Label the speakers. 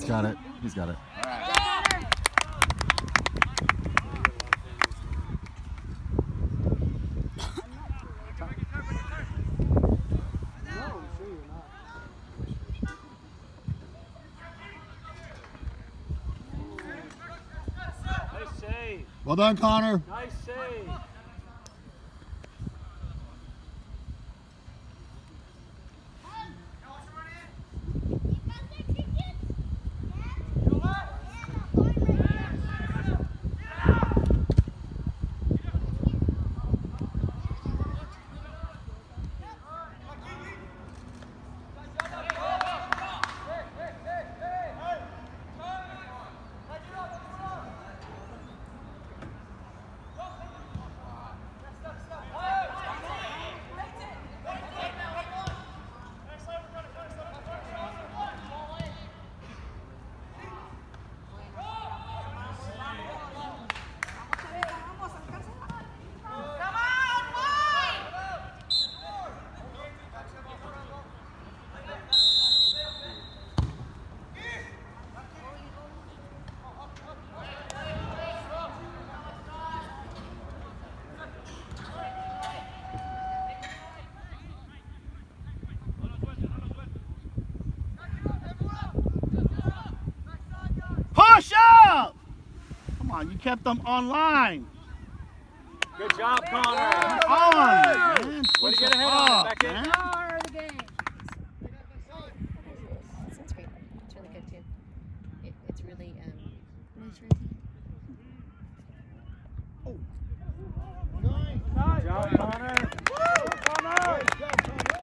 Speaker 1: got it. He's got it. Well done, Connor.
Speaker 2: Nice save.
Speaker 3: Push up! Come on, you kept them online.
Speaker 2: Good job, Connor.
Speaker 3: On, man.
Speaker 2: Way to get ahead on it, Beckett.
Speaker 3: Man.
Speaker 4: Star of the game. It's great. It's really good too. It's really
Speaker 3: Oh.